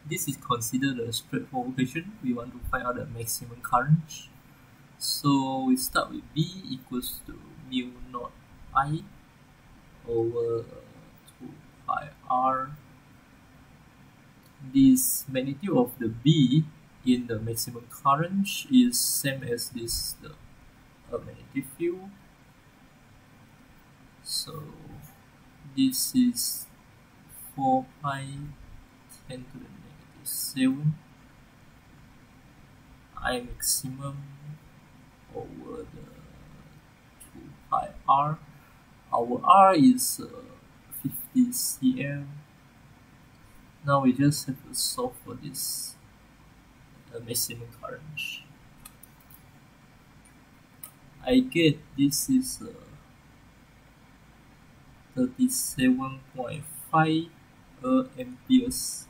this is considered a straightforward question. We want to find out the maximum current. So we start with B equals to mu naught I over 2 pi R. This magnitude of the B in the maximum current is same as this the magnetic field. So this is 4 pi 10 to the negative 7 I maximum over the 2 pi R. Our R is 50 cm. Now we just have to solve for this maximum current. I get this is 37.5 amperes